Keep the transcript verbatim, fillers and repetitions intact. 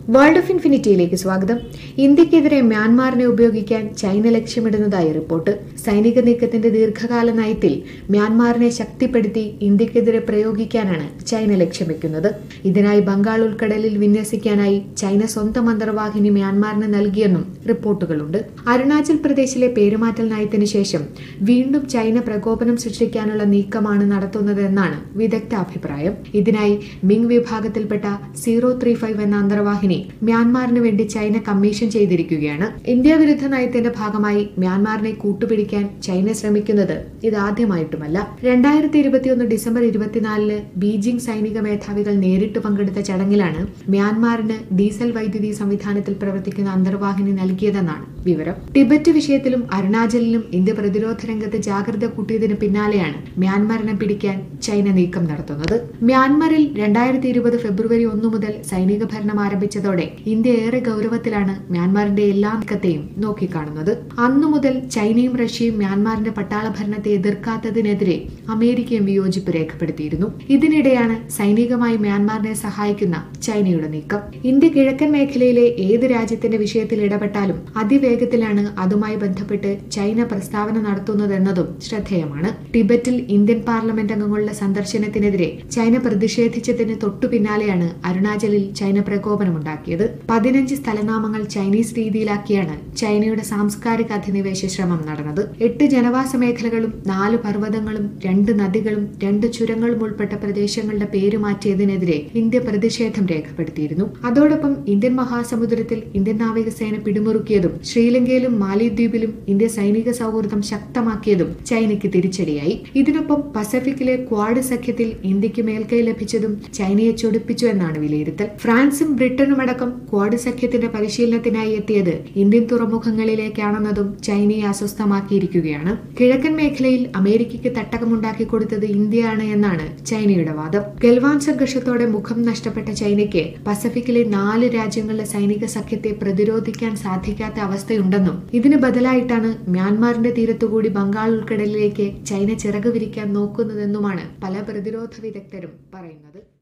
World of ഇൻഫിനിറ്റിയിലേക്ക് സ്വാഗതം. ഇന്ത്യക്കെതിരെ മ്യാൻമാറിനെ ഉപയോഗിക്കാൻ ചൈന ലക്ഷ്യമിടുന്നതായി റിപ്പോർട്ട്. സൈനിക നീക്കത്തിന്റെ ദീർഘകാല നയത്തിൽ മ്യാൻമാറിനെ ശക്തിപ്പെടുത്തി ഇന്ത്യക്കെതിരെ പ്രയോഗിക്കാനാണ് ചൈന ലക്ഷ്യം വെക്കുന്നത്. ഇതിനായി ബംഗാൾ ഉൾക്കടലിൽ വിന്യസിക്കാനായി ചൈന സ്വന്തം അന്തർവാഹിനി മ്യാൻമാറിന് നൽകിയെന്നും റിപ്പോർട്ടുകളുണ്ട്. അരുണാചൽ പ്രദേശിലെ പേരുമാറ്റൽ നയത്തിന് ശേഷം വീണ്ടും ചൈന പ്രകോപനം സൃഷ്ടിക്കാനുള്ള നീക്കമാണ് നടത്തുന്നതെന്നാണ് വിദഗ്ധ അഭിപ്രായം. ഇതിനായി മിങ് വിഭാഗത്തിൽപ്പെട്ട സീറോ ത്രീ ഫൈവ് എന്ന അന്തർവാഹിനി മ്യാൻമാറിന് വേണ്ടി ചൈന കമ്മീഷൻ ചെയ്തിരിക്കുകയാണ്. ഇന്ത്യ വിരുദ്ധ നയത്തിന്റെ ഭാഗമായി മ്യാൻമാറിനെ കൂട്ടുപിടിക്കാൻ ചൈന ശ്രമിക്കുന്നത് ഇതാദ്യമായിട്ടുമല്ല. രണ്ടായിരത്തി ഇരുപത്തിയൊന്ന് ഡിസംബർ ഇരുപത്തിനാലിന് ബീജിംഗ് സൈനിക മേധാവികൾ നേരിട്ട് പങ്കെടുത്ത ചടങ്ങിലാണ് മ്യാൻമാറിന് ഡീസൽ വൈദ്യുതി സംവിധാനത്തിൽ പ്രവർത്തിക്കുന്ന അന്തർവാഹിനി നൽകിയതെന്നാണ് വിവരം. ടിബറ്റ് വിഷയത്തിലും അരുണാചലിലും ഇന്ത്യ പ്രതിരോധ രംഗത്ത് ജാഗ്രത കൂട്ടിയതിന് പിന്നാലെയാണ് മ്യാൻമാറിനെ പിടിക്കാൻ ചൈന നീക്കം നടത്തുന്നത്. മ്യാൻമാറിൽ രണ്ടായിരത്തി ഇരുപത് ഫെബ്രുവരി ഒന്ന് മുതൽ സൈനിക ഭരണം ആരംഭിച്ചതോടെ ഇന്ത്യ ഏറെ ഗൗരവത്തിലാണ് മ്യാൻമാറിന്റെ എല്ലാ നീക്കത്തെയും നോക്കിക്കാണുന്നത്. അന്നു മുതൽ ചൈനയും റഷ്യയും മ്യാൻമാറിന്റെ പട്ടാള ഭരണത്തെ എതിർക്കാത്തതിനെതിരെ അമേരിക്കയും വിയോജിപ്പ് രേഖപ്പെടുത്തിയിരുന്നു. ഇതിനിടെയാണ് സൈനികമായി മ്യാൻമാറിനെ സഹായിക്കുന്ന ചൈനയുടെ നീക്കം. ഇന്ത്യ കിഴക്കൻ മേഖലയിലെ ഏത് രാജ്യത്തിന്റെ വിഷയത്തിൽ ഇടപെട്ടാലും അതിവേഗത്തിലാണ് അതുമായി ബന്ധപ്പെട്ട് ചൈന പ്രസ്താവന നടത്തുന്നതെന്നതും ശ്രദ്ധേയമാണ്. ടിബറ്റിൽ ഇന്ത്യൻ പാർലമെന്റ് അംഗങ്ങളുടെ സന്ദർശനത്തിനെതിരെ ചൈന പ്രതിഷേധിച്ചതിന് തൊട്ടു പിന്നാലെയാണ് അരുണാചലിൽ ചൈന പ്രകോപനമുണ്ടാക്കിയത്. പതിനഞ്ച് സ്ഥലനാമങ്ങൾ ചൈനീസ് രീതിയിലാക്കിയാണ് ചൈനയുടെ സാംസ്കാരിക അധിനിവേശ ശ്രമം നടന്നത്. എട്ട് ജനവാസ മേഖലകളും നാല് പർവ്വതങ്ങളും രണ്ട് നദികളും രണ്ട് ചുരങ്ങളും ഉൾപ്പെട്ട പ്രദേശങ്ങളുടെ പേര് മാറ്റിയതിനെതിരെ ഇന്ത്യ പ്രതിഷേധം രേഖപ്പെടുത്തിയിരുന്നു. അതോടൊപ്പം ഇന്ത്യൻ മഹാസമുദ്രത്തിൽ ഇന്ത്യൻ നാവികസേന പിടിമുറുക്കിയതും ശ്രീലങ്കയിലും മാലിദ്വീപിലും ഇന്ത്യ സൈനിക സൗഹൃദം ശക്തമാക്കിയതും ചൈനയ്ക്ക് തിരിച്ചടിയായി. ഇതിനൊപ്പം പസഫിക്കിലെ ക്വാഡ് സഖ്യത്തിൽ ഇന്ത്യക്ക് മേൽക്കൈ ലഭിച്ചതും ചൈനയെ ചൊടിപ്പിച്ചു എന്നാണ് വിലയിരുത്തൽ. ഫ്രാൻസും ബ്രിട്ടനുമടക്കം ക്വാഡ് സഖ്യത്തിന്റെ പരിശീലനത്തിനായി എത്തിയത് ഇന്ത്യൻ തുറമുഖങ്ങളിലേക്കാണെന്നതും ചൈനയെ അസ്വസ്ഥമാക്കിയിരിക്കുകയാണ്. കിഴക്കൻ മേഖലയിൽ അമേരിക്കയ്ക്ക് തട്ടകമുണ്ടാക്കി കൊടുത്തത് ഇന്ത്യയാണ് എന്നാണ് ചൈനയുടെ വാദം. ഗൽവാൻ സംഘർഷത്തോടെ മുഖം നഷ്ടപ്പെട്ട ചൈനയ്ക്ക് പസഫിക്കിലെ നാല് രാജ്യങ്ങളുടെ സൈനിക സഖ്യത്തെ പ്രതിരോധിക്കാൻ സാധിക്കാത്ത അവസ്ഥയുണ്ടെന്നും ഇതിന് ബദലായിട്ടാണ് മ്യാൻമാറിന്റെ തീരത്തുകൂടി ബംഗാൾ ഉൾക്കടലിലേക്ക് ചൈന ചിറക് വിരിക്കാൻ നോക്കുന്നതെന്നുമാണ് പല പ്രതിരോധ വിദഗ്ധരും പറയുന്നത്.